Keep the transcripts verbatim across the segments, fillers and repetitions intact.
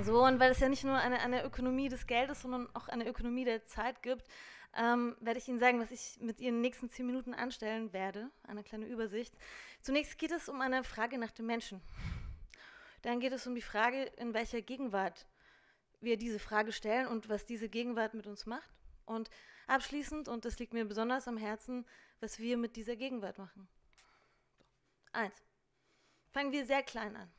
So, und weil es ja nicht nur eine, eine Ökonomie des Geldes, sondern auch eine Ökonomie der Zeit gibt, ähm, werde ich Ihnen sagen, was ich mit Ihren nächsten zehn Minuten anstellen werde. Eine kleine Übersicht. Zunächst geht es um eine Frage nach dem Menschen. Dann geht es um die Frage, in welcher Gegenwart wir diese Frage stellen und was diese Gegenwart mit uns macht. Und abschließend, und das liegt mir besonders am Herzen, was wir mit dieser Gegenwart machen. Eins. Fangen wir sehr klein an.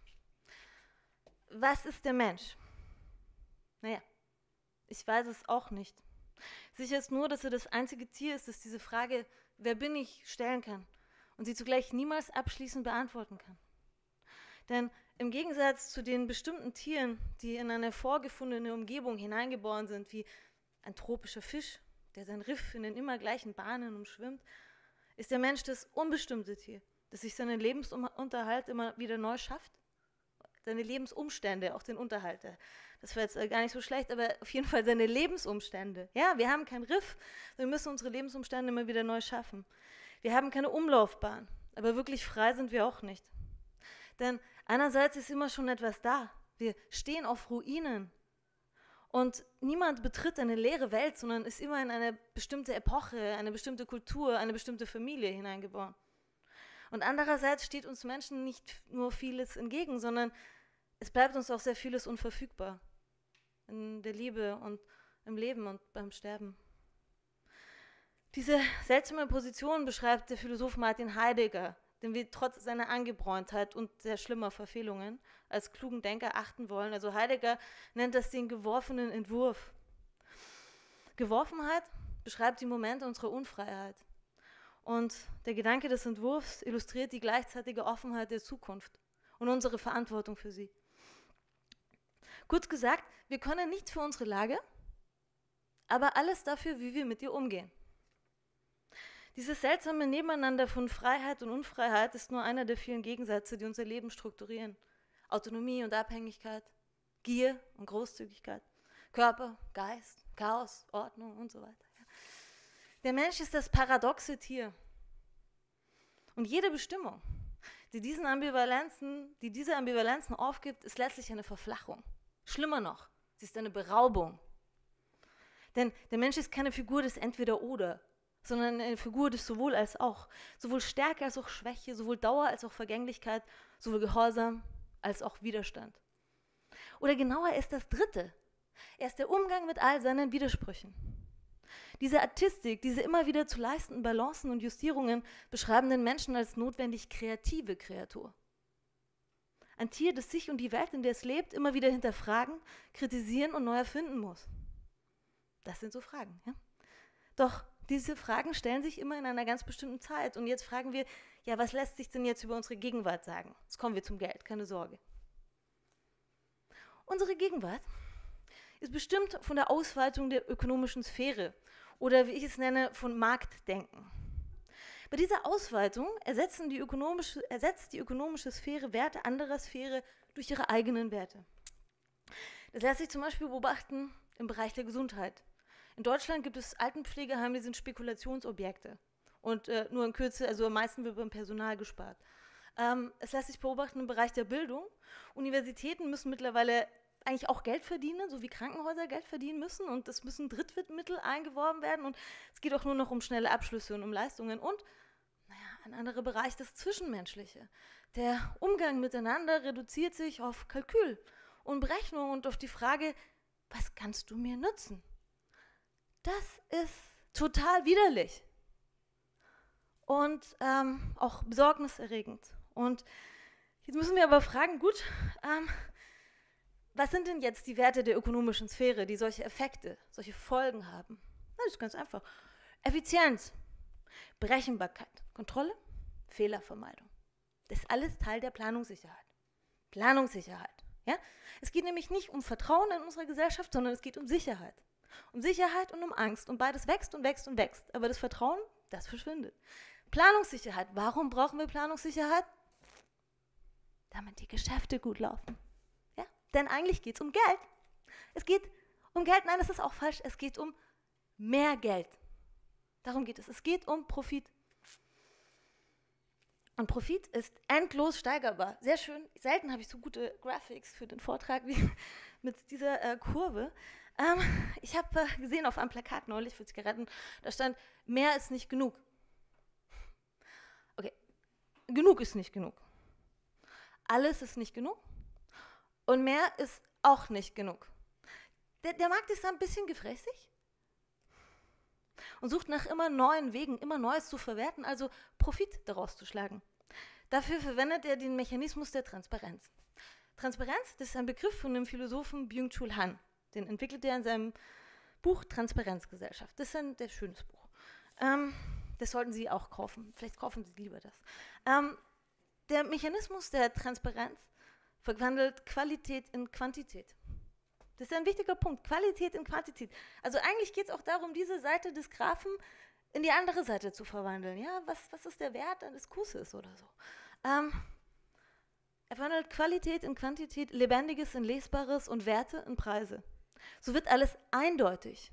Was ist der Mensch? Naja, ich weiß es auch nicht. Sicher ist nur, dass er das einzige Tier ist, das diese Frage, wer bin ich, stellen kann und sie zugleich niemals abschließend beantworten kann. Denn im Gegensatz zu den bestimmten Tieren, die in eine vorgefundene Umgebung hineingeboren sind, wie ein tropischer Fisch, der sein Riff in den immer gleichen Bahnen umschwimmt, ist der Mensch das unbestimmte Tier, das sich seinen Lebensunterhalt immer wieder neu schafft, seine Lebensumstände, auch den Unterhalt. Das war jetzt gar nicht so schlecht, aber auf jeden Fall seine Lebensumstände. Ja, wir haben kein Riff, wir müssen unsere Lebensumstände immer wieder neu schaffen. Wir haben keine Umlaufbahn, aber wirklich frei sind wir auch nicht. Denn einerseits ist immer schon etwas da. Wir stehen auf Ruinen. Und niemand betritt eine leere Welt, sondern ist immer in eine bestimmte Epoche, eine bestimmte Kultur, eine bestimmte Familie hineingeboren. Und andererseits steht uns Menschen nicht nur vieles entgegen, sondern es bleibt uns auch sehr vieles unverfügbar. In der Liebe und im Leben und beim Sterben. Diese seltsame Position beschreibt der Philosoph Martin Heidegger, den wir trotz seiner Angebräuntheit und sehr schlimmer Verfehlungen als klugen Denker achten wollen. Also Heidegger nennt das den geworfenen Entwurf. Geworfenheit beschreibt die Momente unserer Unfreiheit. Und der Gedanke des Entwurfs illustriert die gleichzeitige Offenheit der Zukunft und unsere Verantwortung für sie. Kurz gesagt, wir können nichts für unsere Lage, aber alles dafür, wie wir mit ihr umgehen. Dieses seltsame Nebeneinander von Freiheit und Unfreiheit ist nur einer der vielen Gegensätze, die unser Leben strukturieren. Autonomie und Abhängigkeit, Gier und Großzügigkeit, Körper, Geist, Chaos, Ordnung und so weiter. Der Mensch ist das paradoxe Tier. Und jede Bestimmung, die diesen Ambivalenzen, die diese Ambivalenzen aufgibt, ist letztlich eine Verflachung. Schlimmer noch, sie ist eine Beraubung. Denn der Mensch ist keine Figur des Entweder-Oder, sondern eine Figur des sowohl als auch. Sowohl Stärke als auch Schwäche, sowohl Dauer als auch Vergänglichkeit, sowohl Gehorsam als auch Widerstand. Oder genauer ist das Dritte. Er ist der Umgang mit all seinen Widersprüchen. Diese Artistik, diese immer wieder zu leistenden Balancen und Justierungen beschreiben den Menschen als notwendig kreative Kreatur. Ein Tier, das sich und die Welt, in der es lebt, immer wieder hinterfragen, kritisieren und neu erfinden muss. Das sind so Fragen. Ja? Doch diese Fragen stellen sich immer in einer ganz bestimmten Zeit. Und jetzt fragen wir, ja, was lässt sich denn jetzt über unsere Gegenwart sagen? Jetzt kommen wir zum Geld, keine Sorge. Unsere Gegenwart ist bestimmt von der Ausweitung der ökonomischen Sphäre oder, wie ich es nenne, von Marktdenken. Bei dieser Ausweitung ersetzen die ökonomische, ersetzt die ökonomische Sphäre Werte anderer Sphäre durch ihre eigenen Werte. Das lässt sich zum Beispiel beobachten im Bereich der Gesundheit. In Deutschland gibt es Altenpflegeheime, die sind Spekulationsobjekte. Und äh, nur in Kürze, also am meisten wird beim Personal gespart. Ähm, es lässt sich beobachten im Bereich der Bildung. Universitäten müssen mittlerweile eigentlich auch Geld verdienen, so wie Krankenhäuser Geld verdienen müssen. Und es müssen Drittmittel eingeworben werden. Und es geht auch nur noch um schnelle Abschlüsse und um Leistungen. Und, naja, ein anderer Bereich, das Zwischenmenschliche. Der Umgang miteinander reduziert sich auf Kalkül und Berechnung und auf die Frage, was kannst du mir nützen? Das ist total widerlich und ähm, auch besorgniserregend. Und jetzt müssen wir aber fragen, gut, ähm, was sind denn jetzt die Werte der ökonomischen Sphäre, die solche Effekte, solche Folgen haben? Na, das ist ganz einfach. Effizienz, Berechenbarkeit, Kontrolle, Fehlervermeidung. Das ist alles Teil der Planungssicherheit. Planungssicherheit. Ja? Es geht nämlich nicht um Vertrauen in unserer Gesellschaft, sondern es geht um Sicherheit. Um Sicherheit und um Angst. Und beides wächst und wächst und wächst. Aber das Vertrauen, das verschwindet. Planungssicherheit. Warum brauchen wir Planungssicherheit? Damit die Geschäfte gut laufen. Ja? Denn eigentlich geht es um Geld. Es geht um Geld. Nein, das ist auch falsch. Es geht um mehr Geld. Darum geht es. Es geht um Profit. Und Profit ist endlos steigerbar. Sehr schön. Selten habe ich so gute Graphics für den Vortrag wie mit dieser äh, Kurve. Ähm, ich habe äh, gesehen auf einem Plakat neulich für Zigaretten, da stand, mehr ist nicht genug. Okay, genug ist nicht genug. Alles ist nicht genug und mehr ist auch nicht genug. Der, der Markt ist da ein bisschen gefräßig und sucht nach immer neuen Wegen, immer Neues zu verwerten, also Profit daraus zu schlagen. Dafür verwendet er den Mechanismus der Transparenz. Transparenz, das ist ein Begriff von dem Philosophen Byung-Chul Han. Den entwickelt er in seinem Buch Transparenzgesellschaft. Das ist ein sehr schönes Buch. Ähm, das sollten Sie auch kaufen. Vielleicht kaufen Sie lieber das. Ähm, der Mechanismus der Transparenz verwandelt Qualität in Quantität. Das ist ein wichtiger Punkt. Qualität in Quantität. Also eigentlich geht es auch darum, diese Seite des Graphen in die andere Seite zu verwandeln. Ja, was, was ist der Wert eines Kusses oder so? Ähm, er verwandelt Qualität in Quantität, Lebendiges in Lesbares und Werte in Preise. So wird alles eindeutig,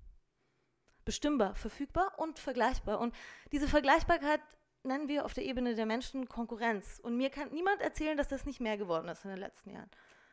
bestimmbar, verfügbar und vergleichbar. Und diese Vergleichbarkeit nennen wir auf der Ebene der Menschen Konkurrenz. Und mir kann niemand erzählen, dass das nicht mehr geworden ist in den letzten Jahren.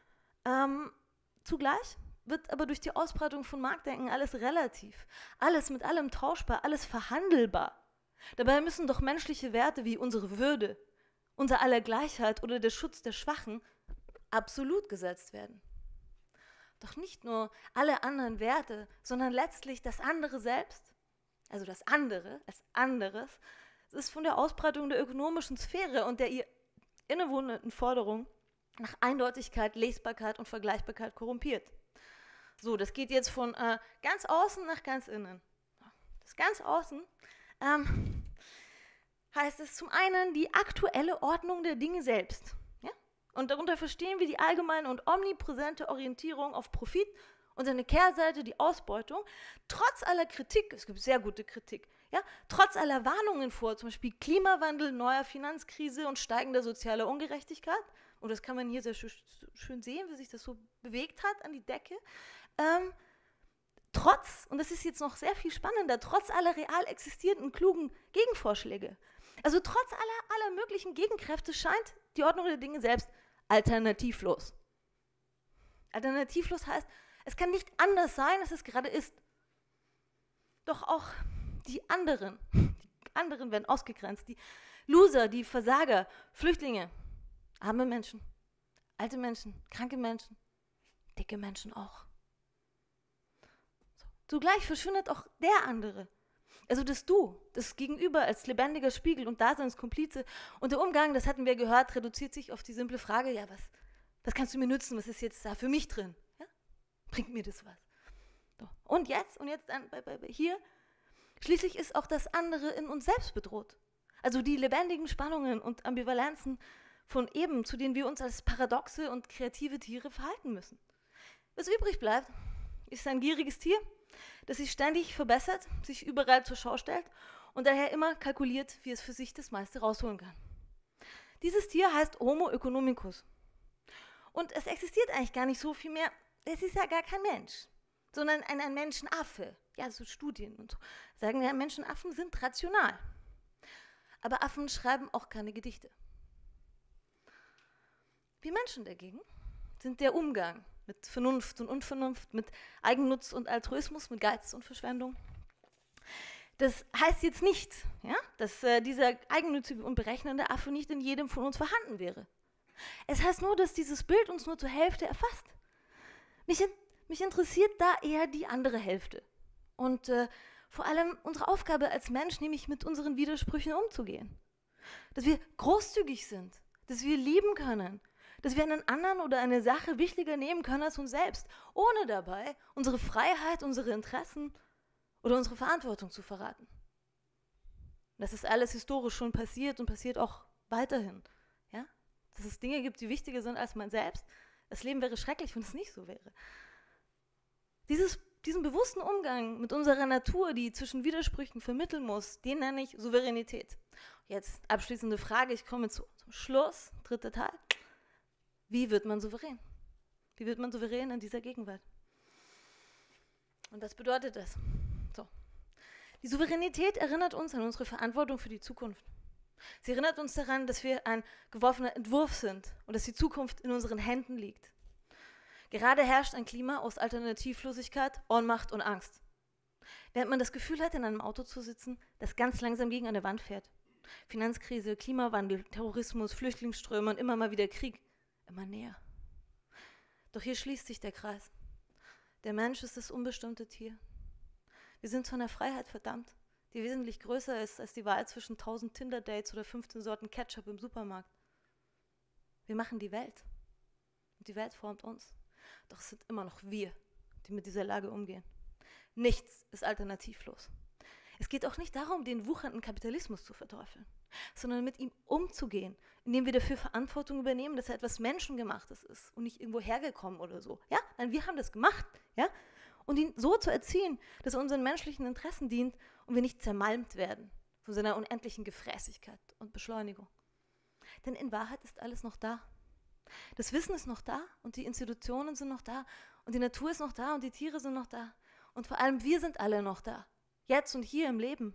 Ähm, zugleich wird aber durch die Ausbreitung von Marktdenken alles relativ, alles mit allem tauschbar, alles verhandelbar. Dabei müssen doch menschliche Werte wie unsere Würde, unser aller Gleichheit oder der Schutz der Schwachen absolut gesetzt werden. Doch nicht nur alle anderen Werte, sondern letztlich das andere selbst, also das andere als anderes, ist von der Ausbreitung der ökonomischen Sphäre und der ihr innewohnenden Forderung nach Eindeutigkeit, Lesbarkeit und Vergleichbarkeit korrumpiert. So, das geht jetzt von äh, ganz außen nach ganz innen. Das ganz außen ähm, heißt es zum einen die aktuelle Ordnung der Dinge selbst. Ja? Und darunter verstehen wir die allgemeine und omnipräsente Orientierung auf Profit und seine Kehrseite, die Ausbeutung, trotz aller Kritik, es gibt sehr gute Kritik, ja, trotz aller Warnungen vor, zum Beispiel Klimawandel, neuer Finanzkrise und steigender sozialer Ungerechtigkeit, und das kann man hier sehr schön sehen, wie sich das so bewegt hat an die Decke, ähm, trotz, und das ist jetzt noch sehr viel spannender, trotz aller real existierenden klugen Gegenvorschläge, also trotz aller, aller möglichen Gegenkräfte scheint die Ordnung der Dinge selbst alternativlos. Alternativlos heißt, es kann nicht anders sein, als es gerade ist. Doch auch die anderen, die anderen werden ausgegrenzt, die Loser, die Versager, Flüchtlinge, arme Menschen, alte Menschen, kranke Menschen, dicke Menschen auch. So. Zugleich verschwindet auch der andere. Also das Du, das Gegenüber als lebendiger Spiegel und Daseinskomplize. Und der Umgang, das hatten wir gehört, reduziert sich auf die simple Frage, ja, was, was kannst du mir nützen, was ist jetzt da für mich drin? Ja? Bringt mir das was? So. Und jetzt, und jetzt dann bei, bei, bei hier, schließlich ist auch das andere in uns selbst bedroht. Also die lebendigen Spannungen und Ambivalenzen von eben, zu denen wir uns als paradoxe und kreative Tiere verhalten müssen. Was übrig bleibt, ist ein gieriges Tier, das sich ständig verbessert, sich überall zur Schau stellt und daher immer kalkuliert, wie es für sich das meiste rausholen kann. Dieses Tier heißt Homo economicus. Und es existiert eigentlich gar nicht so viel mehr, es ist ja gar kein Mensch, sondern ein, ein Menschenaffe. Ja, so Studien und so sagen ja, Menschenaffen sind rational. Aber Affen schreiben auch keine Gedichte. Wir Menschen dagegen sind der Umgang mit Vernunft und Unvernunft, mit Eigennutz und Altruismus, mit Geiz und Verschwendung. Das heißt jetzt nicht, ja, dass äh, dieser eigennützige und berechnende Affe nicht in jedem von uns vorhanden wäre. Es heißt nur, dass dieses Bild uns nur zur Hälfte erfasst. Mich, in, mich interessiert da eher die andere Hälfte. Und äh, vor allem unsere Aufgabe als Mensch, nämlich mit unseren Widersprüchen umzugehen. Dass wir großzügig sind, dass wir lieben können, dass wir einen anderen oder eine Sache wichtiger nehmen können als uns selbst, ohne dabei unsere Freiheit, unsere Interessen oder unsere Verantwortung zu verraten. Das ist alles historisch schon passiert und passiert auch weiterhin. Ja? Dass es Dinge gibt, die wichtiger sind als man selbst. Das Leben wäre schrecklich, wenn es nicht so wäre. Dieses, diesen bewussten Umgang mit unserer Natur, die zwischen Widersprüchen vermitteln muss, den nenne ich Souveränität. Jetzt abschließende Frage, ich komme zu, zum Schluss, dritter Teil. Wie wird man souverän? Wie wird man souverän in dieser Gegenwart? Und was bedeutet das? So. Die Souveränität erinnert uns an unsere Verantwortung für die Zukunft. Sie erinnert uns daran, dass wir ein geworfener Entwurf sind und dass die Zukunft in unseren Händen liegt. Gerade herrscht ein Klima aus Alternativlosigkeit, Ohnmacht und Angst. Während man das Gefühl hat, in einem Auto zu sitzen, das ganz langsam gegen eine Wand fährt. Finanzkrise, Klimawandel, Terrorismus, Flüchtlingsströme und immer mal wieder Krieg. Immer näher. Doch hier schließt sich der Kreis. Der Mensch ist das unbestimmte Tier. Wir sind zu einer Freiheit verdammt, die wesentlich größer ist als die Wahl zwischen tausend Tinder-Dates oder fünfzehn Sorten Ketchup im Supermarkt. Wir machen die Welt. Und die Welt formt uns. Doch es sind immer noch wir, die mit dieser Lage umgehen. Nichts ist alternativlos. Es geht auch nicht darum, den wuchernden Kapitalismus zu verteufeln, sondern mit ihm umzugehen, indem wir dafür Verantwortung übernehmen, dass er etwas Menschengemachtes ist und nicht irgendwo hergekommen oder so. Ja? Nein, wir haben das gemacht. Ja? Und ihn so zu erziehen, dass er unseren menschlichen Interessen dient und wir nicht zermalmt werden von seiner unendlichen Gefräßigkeit und Beschleunigung. Denn in Wahrheit ist alles noch da. Das Wissen ist noch da und die Institutionen sind noch da und die Natur ist noch da und die Tiere sind noch da. Und vor allem wir sind alle noch da, jetzt und hier im Leben.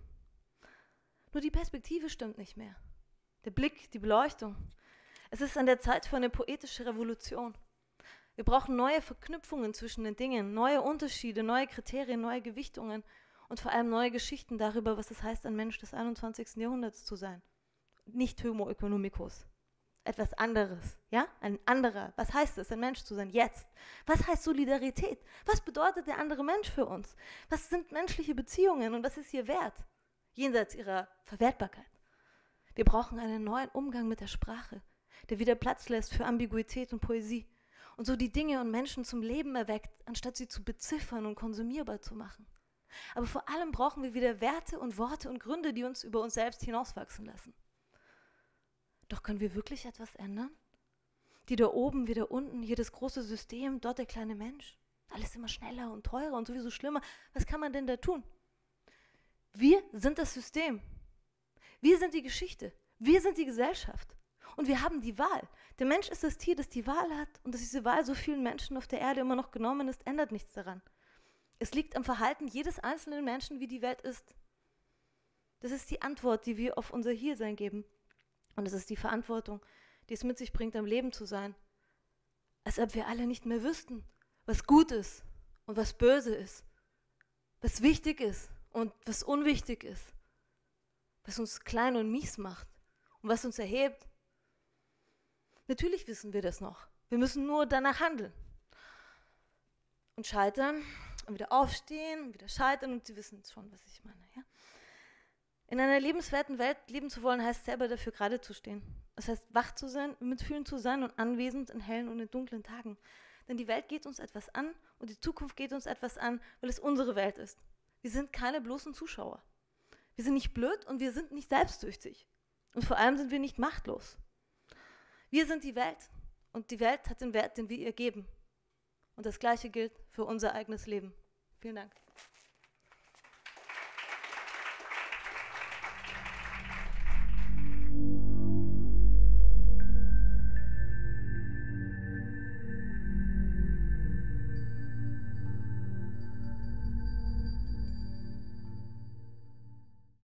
Nur die Perspektive stimmt nicht mehr. Der Blick, die Beleuchtung. Es ist an der Zeit für eine poetische Revolution. Wir brauchen neue Verknüpfungen zwischen den Dingen, neue Unterschiede, neue Kriterien, neue Gewichtungen und vor allem neue Geschichten darüber, was es heißt, ein Mensch des einundzwanzigsten Jahrhunderts zu sein. Nicht Homo economicus. Etwas anderes, ja? Ein anderer. Was heißt es, ein Mensch zu sein? Jetzt. Was heißt Solidarität? Was bedeutet der andere Mensch für uns? Was sind menschliche Beziehungen und was ist ihr Wert? Jenseits ihrer Verwertbarkeit. Wir brauchen einen neuen Umgang mit der Sprache, der wieder Platz lässt für Ambiguität und Poesie und so die Dinge und Menschen zum Leben erweckt, anstatt sie zu beziffern und konsumierbar zu machen. Aber vor allem brauchen wir wieder Werte und Worte und Gründe, die uns über uns selbst hinauswachsen lassen. Doch können wir wirklich etwas ändern? Die da oben, wie da unten, hier das große System, dort der kleine Mensch. Alles immer schneller und teurer und sowieso schlimmer. Was kann man denn da tun? Wir sind das System. Wir sind die Geschichte. Wir sind die Gesellschaft. Und wir haben die Wahl. Der Mensch ist das Tier, das die Wahl hat. Und dass diese Wahl so vielen Menschen auf der Erde immer noch genommen ist, ändert nichts daran. Es liegt am Verhalten jedes einzelnen Menschen, wie die Welt ist. Das ist die Antwort, die wir auf unser Hiersein geben. Und es ist die Verantwortung, die es mit sich bringt, am Leben zu sein. Als ob wir alle nicht mehr wüssten, was gut ist und was böse ist, was wichtig ist und was unwichtig ist, was uns klein und mies macht und was uns erhebt. Natürlich wissen wir das noch. Wir müssen nur danach handeln. Und scheitern und wieder aufstehen und wieder scheitern und Sie wissen schon, was ich meine. Ja? In einer lebenswerten Welt leben zu wollen, heißt selber dafür gerade zu stehen. Das heißt, wach zu sein, mitfühlend zu sein und anwesend in hellen und in dunklen Tagen. Denn die Welt geht uns etwas an und die Zukunft geht uns etwas an, weil es unsere Welt ist. Wir sind keine bloßen Zuschauer. Wir sind nicht blöd und wir sind nicht selbstsüchtig. Und vor allem sind wir nicht machtlos. Wir sind die Welt und die Welt hat den Wert, den wir ihr geben. Und das Gleiche gilt für unser eigenes Leben. Vielen Dank.